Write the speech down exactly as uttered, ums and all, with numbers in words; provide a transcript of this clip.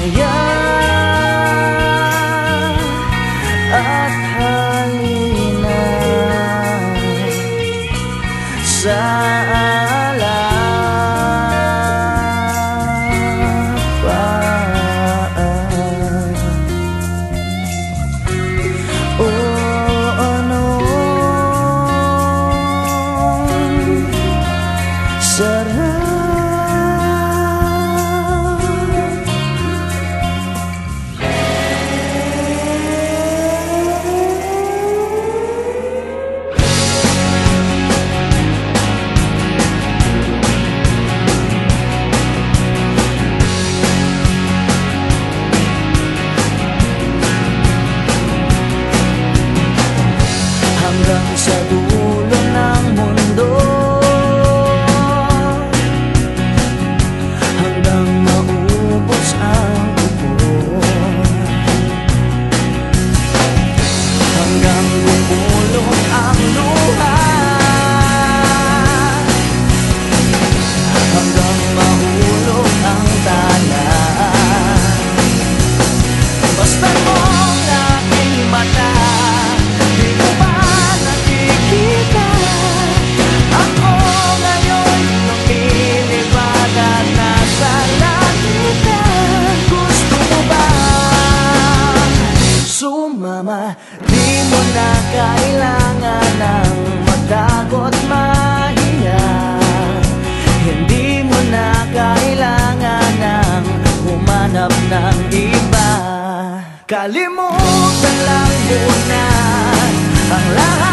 Halaya at halina sa alapaan. O anong sarap hanggang sa dulo ng mundo, hanggang maubos ang upo, hanggang bumulong ang luha, hanggang mahulog ang tala. Basta mong aking mata, di mo ba nakikita? Ako ngayon lumilipad at nasa langit na. Gusto mo ba sumama? Di mo na kailangan ng magdagot mahiya. Hindi mo na kailangan ng humanap ng iba. Kalimutan lang muna ang lahat.